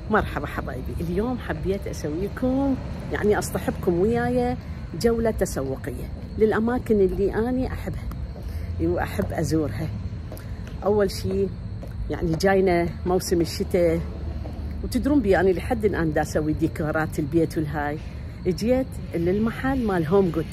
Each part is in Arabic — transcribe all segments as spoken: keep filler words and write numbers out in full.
مرحبا حبايبي. اليوم حبيت اسوي لكم يعني اصطحبكم وياي جولة تسوقية للاماكن اللي اني احبها واحب ازورها. اول شيء يعني جاينا موسم الشتاء، وتدرون بي اني لحد الان دا اسوي ديكورات البيت والهاي. اجيت للمحل مال هوم جود.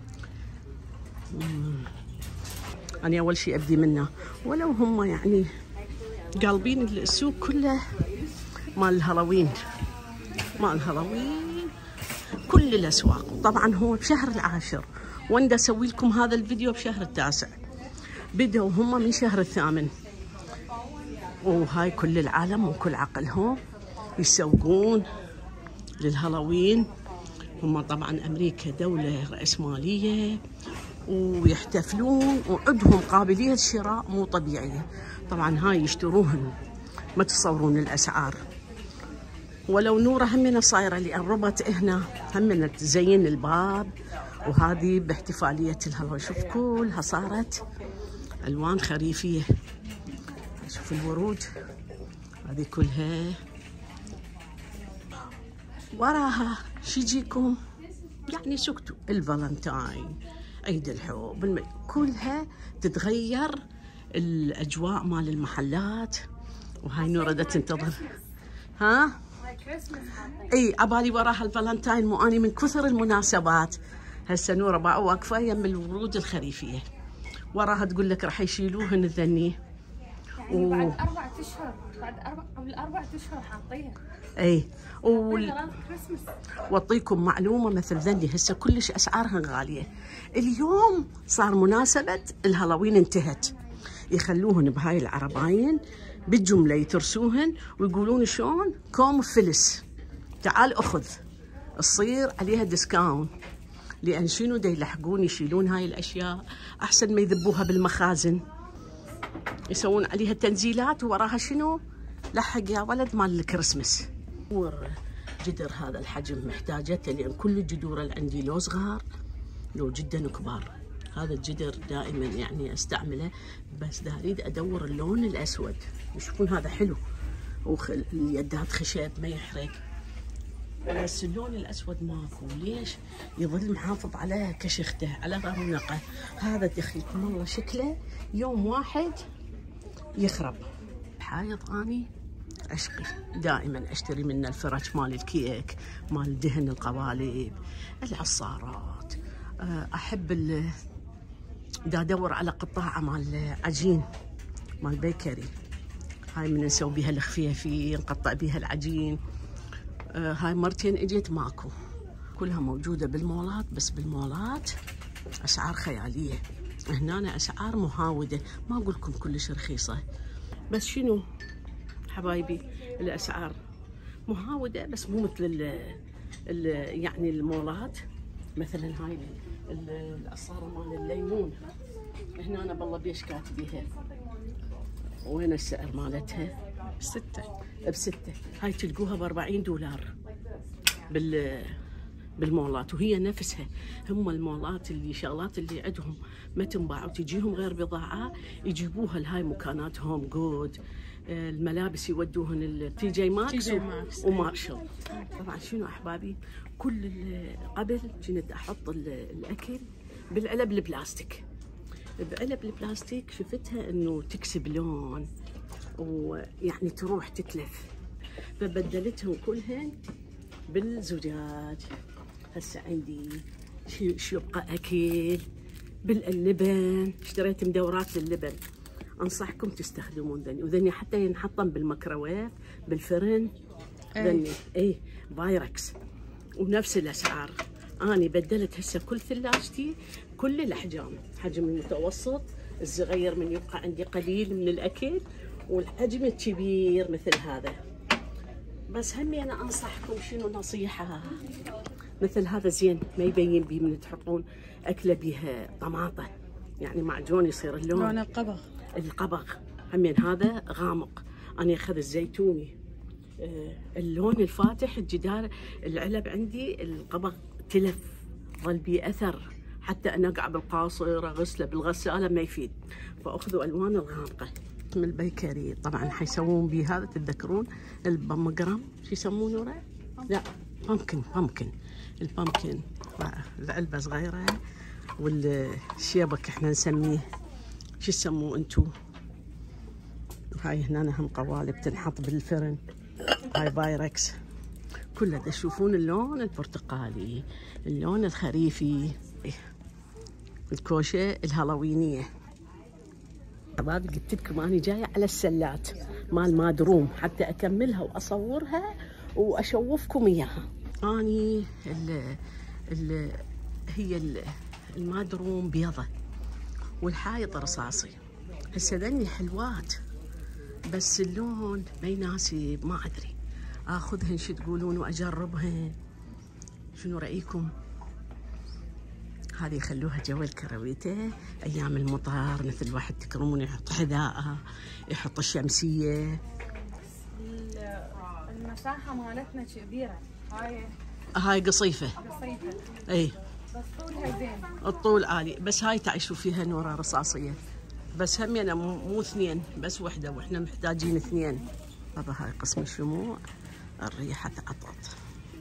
أنا أول شيء أبدي منه، ولو هم يعني قالبين السوق كله مال الهالوين، مال الهالوين كل الأسواق. طبعا هو بشهر العاشر، وأنا دا أسوي لكم هذا الفيديو بشهر التاسع. بدأوا هم من شهر الثامن، وهاي كل العالم وكل عقلهم يسوقون للهالوين. هم طبعا أمريكا دولة رأسمالية ويحتفلون وعندهم قابلية الشراء مو طبيعية. طبعا هاي يشتروهن، ما تصورون الأسعار. ولو نورة همنا صايرة لأن ربط هنا همنا تزين الباب، وهذه باحتفالية الهالوين. شوف كلها صارت ألوان خريفية. شوف الورود هذه كلها. وراها شيجيكم يعني سكتوا الفالنتاين، عيد الحب، الم... كلها تتغير الأجواء مال المحلات. وهاي نورة دا تنتظر. ها؟ اي عبالي وراها الفالنتاين، مو اني من كثر المناسبات. هسه نورة بقى واقفة يم الورود الخريفية، وراها تقول لك راح يشيلوهن الذني. يعني و... بعد أربعة أشهر، بعد أربع قبل أربعة أشهر حاطيها. اي و... كريسمس. واعطيكم معلومه مثل ذني هسه كلش اسعارها غاليه. اليوم صار مناسبه الهالوين انتهت، يخلوهن بهاي العرباين بالجمله يترسوهن ويقولون شلون كوم فلس، تعال اخذ، تصير عليها ديسكاونت. لان شنو دا يلحقون يشيلون هاي الاشياء احسن ما يذبوها بالمخازن، يسوون عليها تنزيلات وراها شنو لحق يا ولد مال الكريسماس. جدر هذا الحجم محتاجته، لان كل الجدور اللي عندي لو صغار لو جدا كبار. هذا الجدر دائما يعني استعمله، بس دا اريد ادور اللون الاسود. يشوفون هذا حلو واليدات خشب ما يحرق، بس اللون الاسود ماكو. ليش؟ يظل محافظ على كشخته على رونقه. هذا دخيلكم الله شكله يوم واحد يخرب. حايض اني عشقي دائما اشتري منه الفرش مال الكيك، مال دهن القوالب، العصارات. احب ال دا ادور على قطاعه مال عجين مال بيكري، هاي من نسوي بيها الخفيفي نقطع بيها العجين. هاي مرتين اجيت ماكو، كلها موجوده بالمولات، بس بالمولات اسعار خياليه. هنا اسعار مهاوده، ما اقول لكم كلش رخيصه، بس شنو حبايبي الاسعار مهاوده، بس مو مثل ال ال يعني المولات. مثلا هاي العصاره مال الليمون هنا أنا بالله بيش كاتبيها. وين السعر مالتها؟ بستة بستة. هاي تلقوها بأربعين دولار بال بالمولات، وهي نفسها. هم المولات اللي شغلات اللي عندهم ما تنباع وتجيهم غير بضاعة يجيبوها لهاي مكانات هوم جود. الملابس يودوهن التي جي ماكس ومارشل. طبعا شنو احبابي، كل قبل كنت احط الاكل بالعلب البلاستيك. بعلب البلاستيك شفتها انه تكسب لون ويعني تروح تتلف، فبدلتهم كلهن بالزجاج. هسه عندي شو يبقى اكل باللبن، اشتريت مدورات لللبن. انصحكم تستخدمون ذني، وذني حتى ينحطن بالميكروويف بالفرن. ذني اي بايركس ونفس الاسعار. اني بدلت هسه كل ثلاجتي كل الاحجام، حجم المتوسط، الصغير من يبقى عندي قليل من الاكل، والحجم الكبير مثل هذا. بس همي انا انصحكم شنو نصيحه، مثل هذا زين ما يبين بيه من تحطون اكله بيها طماطه، يعني معجون يصير اللون لون القبغ. القبغ همين هذا غامق. انا اخذ الزيتوني آه اللون الفاتح. الجدار العلب عندي القبغ تلف، ظل بيه اثر، حتى انقع بالقاصر اغسله بالغساله ما يفيد، فاخذوا الوان الغامقه. من البيكري. طبعا حيسوون بيه هذا، تتذكرون البامجرام شو يسمونه؟ لا بامكن بامكن البامكن، العلبة صغيرة، والشيبك احنا نسميه شو تسموه انتو؟ هاي هنا هم قوالب تنحط بالفرن، هاي بايركس. كلها تشوفون اللون البرتقالي، اللون الخريفي، الكوشة الهالوينية. شباب قلت لكم أنا جاية على السلات مال مادروم حتى أكملها وأصورها وأشوفكم إياها. أني ال ال هي ال المادروم بيضة والحايط رصاصي. هسه ذني حلوات بس اللون ما يناسب، ما أدري آخذهن شو تقولون وأجربهن، شنو رأيكم؟ هذه خلوها جو الكرويته ايام المطر، مثل واحد تكرمون يحط حذاءه، يحط الشمسيه. المساحه مالتنا كبيره، هاي هاي قصيفه قصيفه اي بس طولها زين، الطول عالي. بس هاي تعيشوا فيها نوره رصاصيه، بس هم يعني مو اثنين، بس وحده واحنا محتاجين اثنين. هذا هاي قسم الشموع، الريحه تعطط،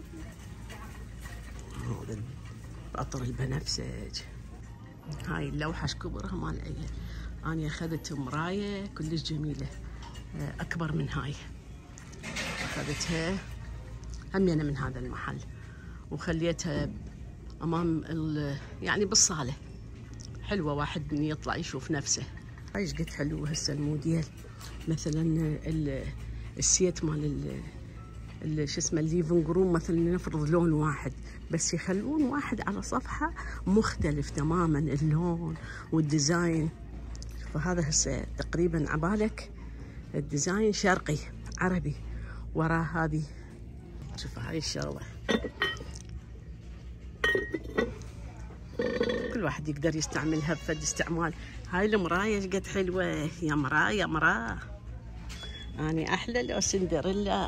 عطر البنفسج. هاي اللوحة شكبرها مال عيل. أنا أخذت مراية كلش جميلة أكبر من هاي، أخذتها همينة من هذا المحل وخليتها أمام يعني بالصالة، حلوة واحد من يطلع يشوف نفسه. هاي ايش قد حلو هسه الموديل، مثلا السيت مال شو اسمه الليفنج روم، مثلا نفرض لون واحد بس يخلون واحد على صفحة مختلف تماما اللون والديزاين. فهذا هسه تقريبا عبالك الديزاين شرقي عربي، وراه هذه شوف هاي الشغلة كل واحد يقدر يستعملها بفد استعمال. هاي المراية ايش قد حلوة يا مراية مراه، اني احلى لو سندريلا.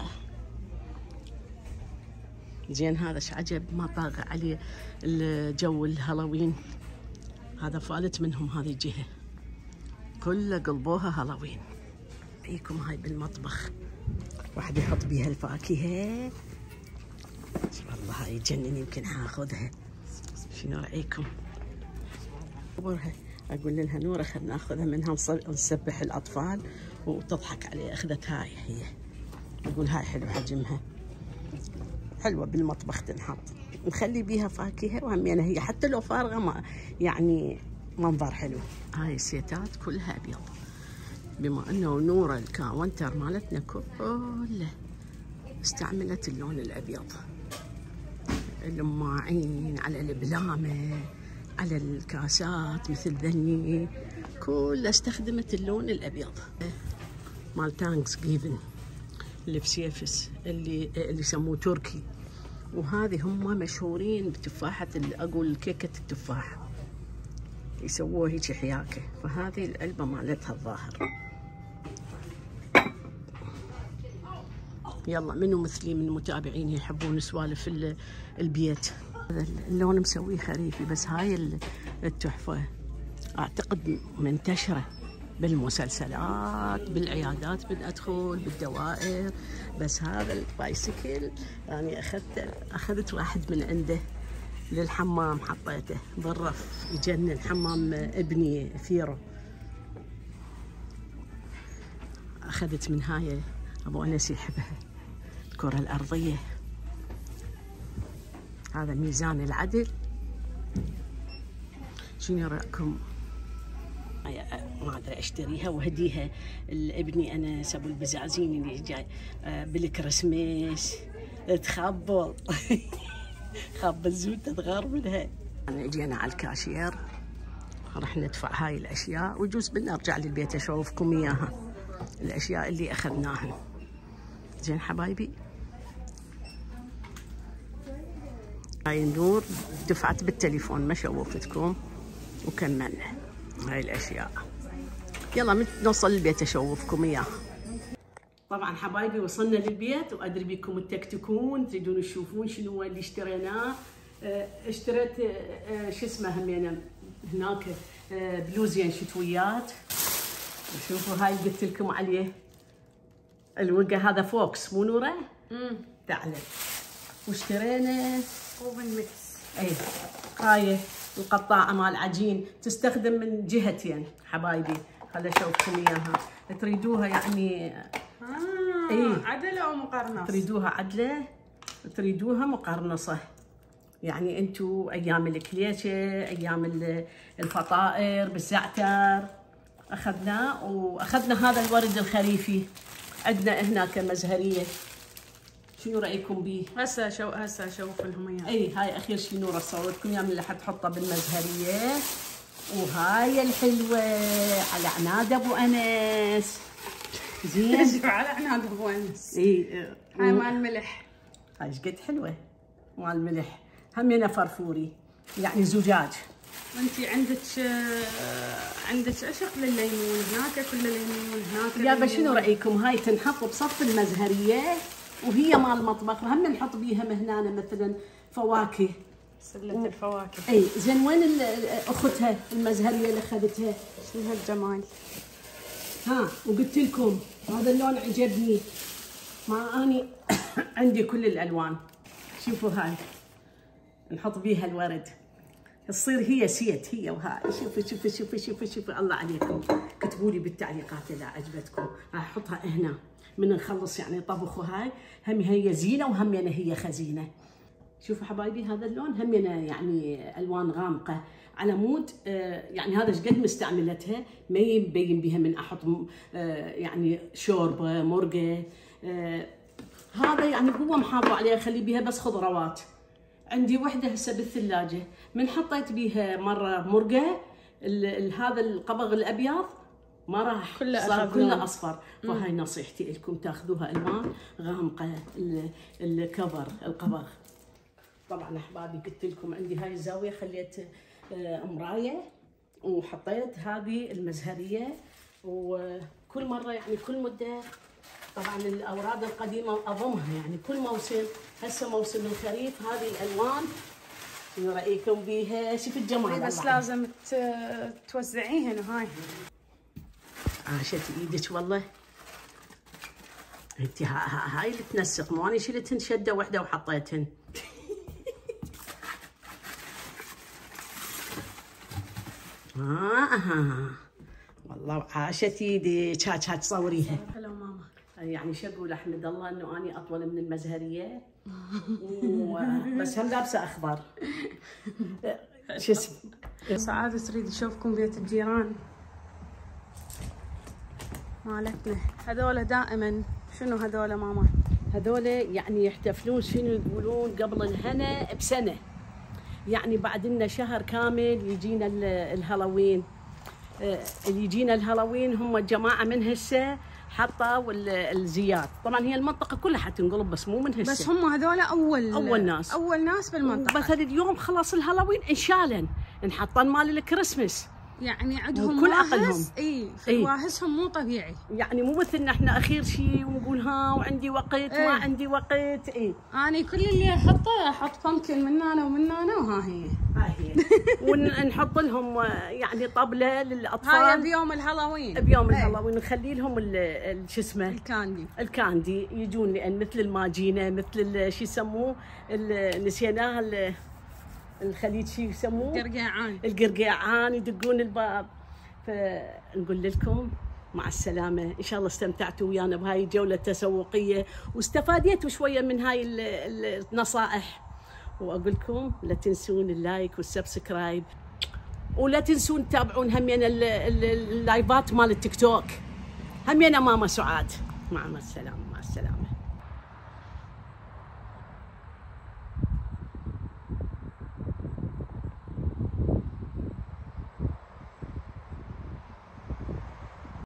زين هذا ايش عجب، ما طاغى عليه الجو الهالوين. هذا فالت منهم هذه الجهه كلها قلبوها هالوين. فيكم هاي بالمطبخ واحد يحط بيها الفاكهه، والله هاي تجنن، يمكن حاخذها. شنو رايكم؟ اقول لها نوره خلينا ناخذها منها نسبح الاطفال وتضحك علي. اخذت هاي هي، اقول هاي حلو حجمها، حلوة بالمطبخ تنحط، نخلي بيها فاكهة وهمينة هي حتى لو فارغة ما يعني منظر حلو. هاي السيتات كلها أبيض، بما أنه نورة الكاونتر مالتنا كلها استعملت اللون الأبيض، اللماعين على البلامة على الكاسات مثل ذني كلها استخدمت اللون الأبيض مال تانكس جيفن اللي بسيفس، اللي اللي يسموه تركي. وهذه هم مشهورين بتفاحة، أقول كيكة التفاح يسووها هيك حياكة. فهذه العلبة مالتها الظاهر. يلا منو مثلي من متابعيني يحبون سوالف البيت. هذا اللون مسويه خريفي، بس هاي التحفة أعتقد منتشرة بالمسلسلات بالعيادات بندخل بالدوائر. بس هذا البايسكل يعني اخذت اخذت واحد من عنده للحمام، حطيته بالرف يجنن، حمام ابني فيرو. اخذت من هاي ابو انس يحبها، الكرة الارضية. هذا ميزان العدل. شنو رايكم؟ ما ادري اشتريها وهديها لابني انا ابو البزازين اللي جاي بالكريسماس. تخبل خاب الزوجة تغار منها. انا جينا على الكاشير راح ندفع هاي الاشياء ويجوز بنرجع للبيت اشوفكم اياها الاشياء اللي اخذناها. زين حبايبي، هاي النور دفعت بالتليفون ما شوفتكم وكملنا هاي الاشياء. يلا متى نوصل البيت اشوفكم اياه. طبعا حبايبي وصلنا للبيت وادري بكم تكتكون تريدون تشوفون شنو اللي اشتريناه. اه اشتريت اه شو اسمه همينه هناك اه بلوزين شتويات شوفوا هاي قلت لكم عليه الوقا، هذا فوكس مو نوره؟ امم تعالي. واشترينا اوفن ميكس. اي هاي القطاعه مال عجين، تستخدم من جهتين حبايبي. خلي اشوفكم اياها. تريدوها يعني اه اي عدله او مقرنص؟ تريدوها عدله، تريدوها مقرنصه. يعني انتم ايام الكليشه، ايام الفطائر بالزعتر اخذناه، واخذنا هذا الورد الخريفي عندنا هنا كمزهريه. شنو رايكم به؟ هسه شو هسه اشوف لهم اياه. اي هاي اخير شي نوره صورتكم اياه من اللي حتحطه بالمزهريه. وهاي الحلوه على عناد ابو انس. زين على عناد ابو انس. اي هاي مال ملح. هاي ايش قد حلوه مال ملح. همينه فرفوري يعني زجاج. وانتي عندك آه، عندك عشق للليمون، هناك كله ليمون، هناك يابا شنو رايكم؟ هاي تنحط بصف المزهريه وهي مال مطبخ، وهم نحط بيها هنا مثلا فواكه. سله الفواكه. اي زين وين اختها المزهريه اللي اخذتها؟ شنو هالجمال. ها وقلت لكم هذا اللون عجبني، مع اني عندي كل الالوان. شوفوا هاي نحط بيها الورد، تصير هي سيت هي وهاي. شوفوا شوفوا شوفوا شوفوا شوفوا الله عليكم. كتبوا لي بالتعليقات اذا عجبتكم. راح احطها هنا من نخلص يعني طبخ. وهاي هم هي زينه وهم هي خزينه. شوفوا حبايبي هذا اللون هم يعني الوان غامقه على مود آه يعني هذا ايش قد مستعملتها، ما يبين بها من احط آه يعني شوربه مرقه. آه هذا يعني هو محافظ عليها، اخلي بها بس خضروات. عندي وحده هسه بالثلاجه من حطيت بيها مره مرقه هذا القبغ الابيض ما راح كله صار أخذ كله لون. اصفر. فهاي نصيحتي لكم تاخذوها الوان غامقه الكفر القبغ. طبعا احبابي قلت لكم عندي هاي الزاويه خليت آه مرايه، وحطيت هذه المزهريه. وكل مره يعني كل مده طبعا الاوراد القديمه اضمها يعني كل موسم. هسه موسم الخريف هذه الالوان شنو رايكم بيها؟ شوف الجمال. بس لازم توزعيهن. وهاي عاشت ايدك والله. انت هاي اللي تنسق، مو انا شلتهن شده واحده وحطيتهن. آه والله عاشت ايدك. هاك هاك صوريها. هلا ماما. يعني شو اقول احمد الله انه اني اطول من المزهريه بس هم لابسه اخضر. شو اسمه؟ سعادة تريد تشوفكم بيت الجيران مالتنا. هذول دائما شنو هذول ماما؟ هذول يعني يحتفلون شنو يقولون قبل الهنا بسنه، يعني بعد لنا شهر كامل يجينا الهالوين. اللي يجينا الهالوين هم الجماعه من هسه حطوا الزيات. طبعا هي المنطقه كلها حتنقلب بس مو من هسه، بس هم هذول اول اول ناس اول ناس بالمنطقه. مثلا اليوم خلاص الهالوين انشالن نحطن مال الكريسماس. يعني عندهم كل واهس. عقلهم اي إيه؟ واهسهم مو طبيعي. يعني مو مثلنا احنا اخير شيء ونقول ها وعندي وقت إيه؟ ما عندي وقت. اي اني كل اللي احطه احط بمكن من هنا ومن هنا وها هي ها هي ونحط لهم يعني طبله للاطفال. هاي بيوم الهالوين. بيوم إيه؟ الهالوين نخلي لهم شو اسمه الكاندي. الكاندي يجون لان مثل الماجينه مثل شو يسموه نسيناها الخليج شو يسموه؟ القرقيعان. القرقيعان يدقون الباب. فنقول لكم مع السلامة. إن شاء الله استمتعتوا ويانا بهاي الجولة التسوقية واستفاديتوا شوية من هاي النصائح. وأقول لكم لا تنسون اللايك والسبسكرايب، ولا تنسون تتابعون همينا اللايفات مال التيك توك. همينا ماما سعاد. مع السلامة. مع السلامة.